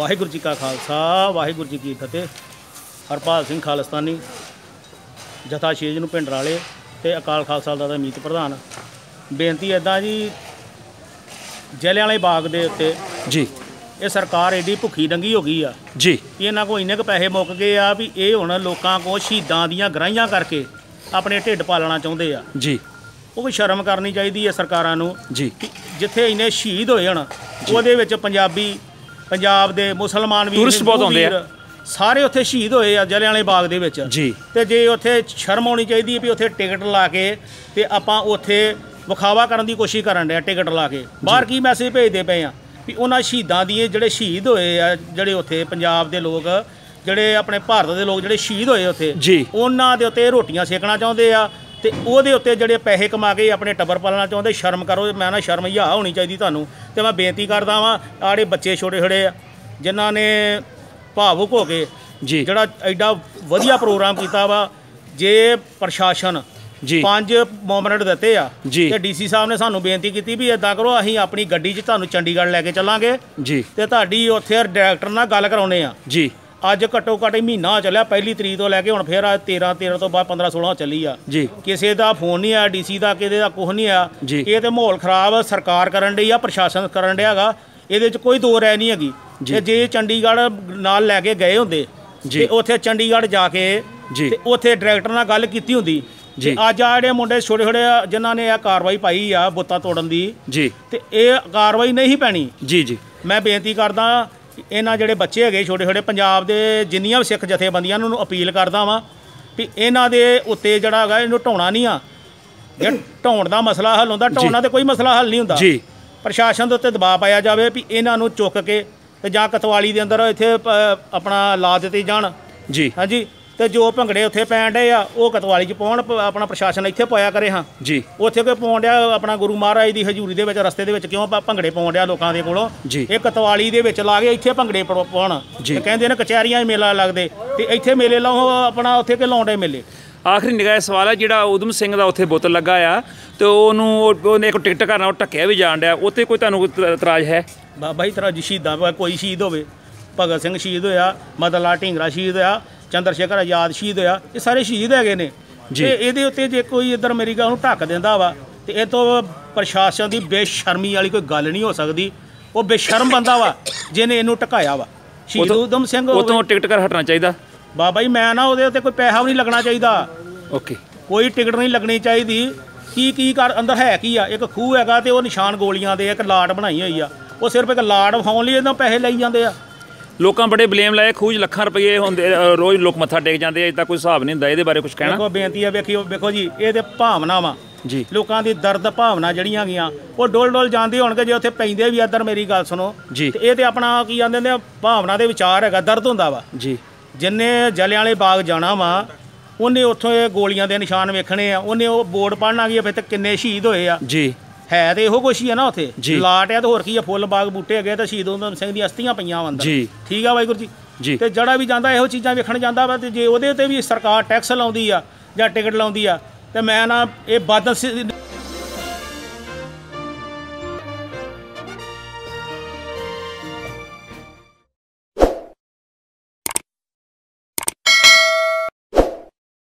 ਵਾਹਿਗੁਰੂ ਜੀ ਕਾ ਖਾਲਸਾ ਵਾਹਿਗੁਰੂ ਜੀ ਕੀ ਫਤਿਹ। ਹਰਪਾਲ ਸਿੰਘ ਖਾਲਿਸਤਾਨੀ ਜਥਾ ਛੇਜ ਨੂੰ ਪਿੰਡ ਰਾਲੇ ਤੇ ਅਕਾਲ ਖਾਲਸਾ ਦਾ ਮੀਤ ਪ੍ਰਧਾਨ। ਬੇਨਤੀ ਇੱਦਾਂ ਜੀ, ਜਲਿਆਂਵਾਲੇ ਬਾਗ ਦੇ ਉੱਤੇ ਜੀ ਇਹ ਸਰਕਾਰ ਐਡੀ ਭੁੱਖੀ ਡੰਗੀ ਹੋ ਗਈ ਆ ਜੀ, ਇਹਨਾਂ ਕੋਲ ਇੰਨੇ ਕੁ ਪੈਸੇ ਮੁੱਕ ਗਏ ਆ ਵੀ ਇਹ ਹੁਣ ਲੋਕਾਂ ਕੋਲ ਸ਼ਹੀਦਾਂ ਦੀਆਂ ਗਰਾਹੀਆਂ ਕਰਕੇ ਆਪਣੇ ਢਿੱਡ ਪਾਲਣਾ ਚਾਹੁੰਦੇ ਆ ਜੀ। ਉਹ ਵੀ ਸ਼ਰਮ ਕਰਨੀ ਚਾਹੀਦੀ ਹੈ ਸਰਕਾਰਾਂ ਨੂੰ ਜੀ। ਜਿੱਥੇ ਇੰਨੇ ਸ਼ਹੀਦ ਹੋਏ ਹਨ ਉਹਦੇ ਵਿੱਚ ਪੰਜਾਬੀ, ਪੰਜਾਬ ਦੇ ਮੁਸਲਮਾਨ ਵੀ ਟੂਰਿਸਟ ਬਹੁਤ ਆਉਂਦੇ ਆ, ਸਾਰੇ ਉੱਥੇ ਸ਼ਹੀਦ ਹੋਏ ਆ ਜਲਿਆਂਵਾਲੇ ਬਾਗ ਦੇ ਵਿੱਚ ਜੀ। ਤੇ ਜੇ ਉੱਥੇ ਸ਼ਰਮ ਆਉਣੀ ਚਾਹੀਦੀ ਹੈ ਵੀ ਉੱਥੇ ਟਿਕਟ ਲਾ ਕੇ ਤੇ ਆਪਾਂ ਉੱਥੇ ਵਿਖਾਵਾ ਕਰਨ ਦੀ ਕੋਸ਼ਿਸ਼ ਕਰਨ ਡਿਆ ਟਿਕਟ ਲਾ ਕੇ। ਬਾਹਰ ਕੀ ਮੈਸੇਜ ਭੇਜਦੇ ਪਏ ਆ ਵੀ ਉਹਨਾਂ ਸ਼ਹੀਦਾਂ ਦੀ ਜਿਹੜੇ ਸ਼ਹੀਦ ਹੋਏ ਆ, ਜਿਹੜੇ ਉੱਥੇ ਪੰਜਾਬ ਦੇ ਲੋਕ, ਜਿਹੜੇ ਆਪਣੇ ਭਾਰਤ ਦੇ ਲੋਕ ਜਿਹੜੇ ਸ਼ਹੀਦ ਹੋਏ ਉੱਥੇ ਜੀ, ਉਹਨਾਂ ਦੇ ਉੱਤੇ ਰੋਟੀਆਂ ਸੇਕਣਾ ਚਾਹੁੰਦੇ ਆ ਤੇ ਉਹਦੇ ਉੱਤੇ ਜਿਹੜੇ ਪੈਸੇ ਕਮਾ ਕੇ ਆਪਣੇ ਟੱਬਰ ਪਾਲਣਾ ਚਾਹੁੰਦੇ। ਸ਼ਰਮ ਕਰੋ। ਮੈਂ ਨਾ ਸ਼ਰਮ ਹਿਆ ਹੋਣੀ ਚਾਹੀਦੀ ਤੁਹਾਨੂੰ। ਤੇ ਮੈਂ ਬੇਨਤੀ ਕਰਦਾ ਵਾਂ, ਆੜੇ ਬੱਚੇ ਛੋਟੇ ਛੋਟੇ ਆ ਜਿਨ੍ਹਾਂ ਨੇ ਭਾਵੁਕ ਹੋ ਕੇ ਜੀ ਜਿਹੜਾ ਐਡਾ ਵਧੀਆ ਪ੍ਰੋਗਰਾਮ ਕੀਤਾ ਵਾ, ਜੇ ਪ੍ਰਸ਼ਾਸਨ ਜੀ 5 ਮੋਮੈਂਟ ਦਿੱਤੇ ਆ ਜੀ ਤੇ ਡੀਸੀ ਸਾਹਿਬ ਨੇ ਸਾਨੂੰ ਬੇਨਤੀ ਕੀਤੀ ਵੀ ਇਦਾਂ ਕਰੋ, ਅਸੀਂ ਆਪਣੀ ਗੱਡੀ 'ਚ ਤੁਹਾਨੂੰ ਚੰਡੀਗੜ੍ਹ ਲੈ ਕੇ ਚੱਲਾਂਗੇ ਜੀ ਤੇ ਤੁਹਾਡੀ ਉੱਥੇ ਡਾਇਰੈਕਟਰ ਨਾਲ ਗੱਲ ਕਰਾਉਣੇ ਆ ਜੀ। ਅੱਜ ਘੱਟੋ ਘੱਟ ਮਹੀਨਾ ਚੱਲਿਆ, ਪਹਿਲੀ ਤਰੀਕ ਤੋਂ ਲੈ ਕੇ ਹੁਣ ਫਿਰ 13 ਤੋਂ ਬਾਅਦ 15-16 ਚੱਲੀ ਆ ਜੀ। ਕਿਸੇ ਦਾ ਫੋਨ ਨਹੀਂ ਆਇਆ, ਡੀਸੀ ਦਾ ਕਿਸੇ ਦਾ ਕੁਝ ਨਹੀਂ ਆਇਆ। ਇਹ ਤੇ ਮਾਹੌਲ ਖਰਾਬ ਸਰਕਾਰ ਕਰਨ ਡਈ ਆ, ਪ੍ਰਸ਼ਾਸਨ ਕਰਨ ਡਿਆ ਗਾ, ਇਹਦੇ 'ਚ ਕੋਈ ਦੋ ਰਾਏ ਨਹੀਂ ਹੈਗੀ। ਤੇ ਜੇ ਚੰਡੀਗੜ੍ਹ ਨਾਲ ਲੈ ਕੇ ਗਏ ਹੁੰਦੇ ਤੇ ਉੱਥੇ ਚੰਡੀਗੜ੍ਹ ਜਾ ਕੇ ਤੇ ਉੱਥੇ ਡਾਇਰੈਕਟਰ ਨਾਲ ਗੱਲ ਕੀਤੀ ਹੁੰਦੀ ਜੀ। ਅੱਜ ਆ ਜਿਹੜੇ ਮੁੰਡੇ ਛੋਟੇ ਛੋਟੇ ਜਿਨ੍ਹਾਂ ਨੇ ਇਹ ਕਾਰਵਾਈ ਪਾਈ ਆ ਬੁੱਤਾਂ ਤੋੜਨ ਦੀ ਜੀ, ਤੇ ਇਹ ਕਾਰਵਾਈ ਨਹੀਂ ਪੈਣੀ ਜੀ। ਜੀ ਮੈਂ ਬੇਨਤੀ ਕਰਦਾ ਇਹਨਾਂ ਜਿਹੜੇ ਬੱਚੇ ਹੈਗੇ ਛੋਟੇ ਛੋਟੇ, ਪੰਜਾਬ ਦੇ ਜਿੰਨੀਆਂ ਵੀ ਸਿੱਖ ਜਥੇਬੰਦੀਆਂ ਨੂੰ ਅਪੀਲ ਕਰਦਾ ਵਾਂ ਵੀ ਇਹਨਾਂ ਦੇ ਉੱਤੇ ਜਿਹੜਾ ਹੈਗਾ ਇਹਨੂੰ ਢਾਉਣਾ ਨਹੀਂ ਆ। ਜੇ ਢਾਉਣ ਦਾ ਮਸਲਾ ਹੱਲ ਹੁੰਦਾ, ਢਾਉਣਾ ਤੇ ਕੋਈ ਮਸਲਾ ਹੱਲ ਨਹੀਂ ਹੁੰਦਾ ਜੀ। ਪ੍ਰਸ਼ਾਸਨ ਦੇ ਉੱਤੇ ਦਬਾਅ ਪਾਇਆ ਜਾਵੇ ਵੀ ਇਹਨਾਂ ਨੂੰ ਚੁੱਕ ਕੇ ਤੇ ਜਾਂ ਕਤਵਾਲੀ ਦੇ ਅੰਦਰ ਇੱਥੇ ਆਪਣਾ ਲਾ ਦਿੱਤੇ ਜਾਣ ਜੀ। ਹਾਂਜੀ, ਤੇ ਜੋ ਭੰਗੜੇ ਉੱਥੇ ਪੈਣ ਡਏ ਆ ਉਹ ਕਤਵਾਲੀ 'ਚ ਪਾਉਣ, ਆਪਣਾ ਪ੍ਰਸ਼ਾਸਨ ਇੱਥੇ ਪਾਇਆ ਕਰੇ। ਹਾਂ ਜੀ, ਉੱਥੇ ਕੋਈ ਪਾਉਣ ਡਿਆ ਆਪਣਾ ਗੁਰੂ ਮਹਾਰਾਜ ਦੀ ਹਜ਼ੂਰੀ ਦੇ ਵਿੱਚ ਰਸਤੇ ਦੇ ਵਿੱਚ ਕਿਉਂ ਭੰਗੜੇ ਪਾਉਣ ਡਿਆ ਲੋਕਾਂ ਦੇ ਕੋਲੋਂ? ਇਹ ਕਤਵਾਲੀ ਦੇ ਵਿੱਚ ਲਾ ਕੇ ਇੱਥੇ ਭੰਗੜੇ ਪਾਉਣ। ਕਹਿੰਦੇ ਨੇ ਕਚਹਿਰੀਆਂ 'ਚ ਮੇਲਾ ਲੱਗਦੇ ਤੇ ਇੱਥੇ ਮੇਲੇ ਲਾਓ, ਆਪਣਾ ਉੱਥੇ ਕਿ ਲਾਉਂਦੇ ਮੇਲੇ। ਆਖਰੀ ਨਿਗਾਹ ਸਵਾਲ ਹੈ, ਜਿਹੜਾ ਉਦਮ ਸਿੰਘ ਦਾ ਉੱਥੇ ਬੁੱਤ ਲੱਗਾ ਆ ਤੇ ਉਹਨੇ ਇੱਕ ਟਿਕਟ ਕਰਨਾ, ਉਹ ਢੱਕਿਆ ਵੀ ਜਾਣ ਡਿਆ, ਉੱਥੇ ਕੋਈ ਤੁਹਾਨੂੰ ਇਤਰਾਜ਼ ਹੈ? ਬਾਬਾ ਜੀ ਇਤਰਾਜ਼ ਸ਼ਹੀਦਾਂ ਕੋਈ ਸ਼ਹੀਦ ਹੋਵੇ, ਭਗਤ ਸਿੰਘ ਸ਼ਹੀਦ ਹੋਇਆ, ਮਦਨ ਲਾਲ ਢੀਂਗਰਾ ਸ਼ਹੀਦ ਹੋਇਆ, ਚੰਦਰ ਸ਼ੇਖਰ ਆਜ਼ਾਦ ਸ਼ਹੀਦ ਹੋਇਆ, ਇਹ ਸਾਰੇ ਸ਼ਹੀਦ ਹੈਗੇ ਨੇ ਜੀ। ਇਹਦੇ ਉੱਤੇ ਜੇ ਕੋਈ ਇੱਧਰ ਮੇਰੀ ਗੱਲ ਨੂੰ ਢੱਕ ਦਿੰਦਾ ਵਾ ਤੇ ਇਹ ਤੋਂ ਪ੍ਰਸ਼ਾਸਨ ਦੀ ਬੇਸ਼ਰਮੀ ਵਾਲੀ ਕੋਈ ਗੱਲ ਨਹੀਂ ਹੋ ਸਕਦੀ। ਉਹ ਬੇਸ਼ਰਮ ਬੰਦਾ ਵਾ ਜਿਹਨੇ ਇਹਨੂੰ ਢਕਾਇਆ ਵਾ। ਸ਼ਹੀਦ ਊਧਮ ਸਿੰਘ ਉਹ ਤੋਂ ਟਿਕਟ ਕਰ ਹਟਣਾ ਚਾਹੀਦਾ ਬਾਬਾ ਜੀ। ਮੈਂ ਨਾ ਉਹਦੇ ਉੱਤੇ ਕੋਈ ਪੈਸਾ ਵੀ ਨਹੀਂ ਲੱਗਣਾ ਚਾਹੀਦਾ। ਓਕੇ, ਕੋਈ ਟਿਕਟ ਨਹੀਂ ਲੱਗਣੀ ਚਾਹੀਦੀ। ਕੀ ਕਰ ਅੰਦਰ ਹੈ ਕੀ ਆ? ਇੱਕ ਖੂਹ ਹੈਗਾ ਤੇ ਉਹ ਨਿਸ਼ਾਨ ਗੋਲੀਆਂ ਦੇ, ਇੱਕ ਲਾਟ ਬਣਾਈ ਹੋਈ ਆ, ਉਹ ਸਿਰਫ ਇੱਕ ਲਾਟ ਵਿਖਾਉਣ ਲਈ ਇਹਨਾਂ ਪੈਸੇ ਲਈ ਜਾਂਦੇ ਆ। ਲੋਕਾਂ ਬੜੇ ਬਲੇਮ ਲਾਏ, ਖੂਹ 'ਚ ਲੱਖਾਂ ਰੁਪਏ ਹੁੰਦੇ, ਰੋਜ਼ ਲੋਕ ਮੱਥਾ ਟੇਕ ਜਾਂਦੇ ਆ, ਇਦਾਂ ਕੋਈ ਹਿਸਾਬ ਨਹੀਂ ਹੁੰਦਾ। ਇਹਦੇ ਬਾਰੇ ਕੁਝ ਕਹਿਣਾ? ਦੇਖੋ ਬੇਨਤੀ ਆ, ਵੇਖੋ ਜੀ, ਇਹ ਤੇ ਭਾਵਨਾਵਾਂ ਜੀ, ਲੋਕਾਂ ਦੀ ਦਰਦ ਭਾਵਨਾ ਜਿਹੜੀਆਂ ਗਈਆਂ ਉਹ ਡੋਲ ਜਾਂਦੇ ਹੋਣਗੇ ਜੇ ਉੱਥੇ ਪੈਂਦੇ ਵੀ। ਇੱਧਰ ਮੇਰੀ ਗੱਲ ਸੁਣੋ ਜੀ, ਇਹ ਤੇ ਆਪਣਾ ਕੀ ਕਹਿੰਦੇ ਨੇ, ਭਾਵਨਾ ਦੇ ਵਿਚਾਰ ਹੈਗਾ, ਦਰਦ ਹੁੰਦਾ ਵਾ ਜੀ। ਜਿੰਨੇ ਜਲਿਆਂਵਾਲੇ ਬਾਗ ਜਾਣਾ ਵਾ ਉਹਨੇ ਉੱਥੋਂ ਇਹ ਗੋਲੀਆਂ ਦੇ ਨਿਸ਼ਾਨ ਵੇਖਣੇ ਆ, ਉਹਨੇ ਉਹ ਬੋਰਡ ਪੜ੍ਹਨਾ ਕੀ ਫਿਰ ਤੇ ਕਿੰਨੇ ਸ਼ਹੀਦ ਹੋਏ ਆ ਜੀ। ਹੈ ਤੇ ਇਹੋ ਕੁਛ ਹੀ ਆ ਨਾ, ਉੱਥੇ ਲਾਟ ਆ ਤੇ ਹੋਰ ਕੀ ਆ, ਫੁੱਲ ਬਾਗ ਬੂਟੇ ਹੈਗੇ ਤੇ ਸ਼ਹੀਦ ਊਧਮ ਸਿੰਘ ਦੀਆਂ ਅਸਥੀਆਂ ਪਈਆਂ ਵਾ ਅੰਦਰ ਜੀ। ਠੀਕ ਆ ਵਾਹਿਗੁਰੂ ਜੀ। ਤੇ ਜਿਹੜਾ ਵੀ ਜਾਂਦਾ ਇਹੋ ਚੀਜ਼ਾਂ ਵੇਖਣ ਜਾਂਦਾ ਵਾ, ਤੇ ਜੇ ਉਹਦੇ ਉੱਤੇ ਵੀ ਸਰਕਾਰ ਟੈਕਸ ਲਾਉਂਦੀ ਆ ਜਾਂ ਟਿਕਟ ਲਾਉਂਦੀ ਆ ਤੇ ਮੈਂ ਨਾ ਇਹ ਬਦ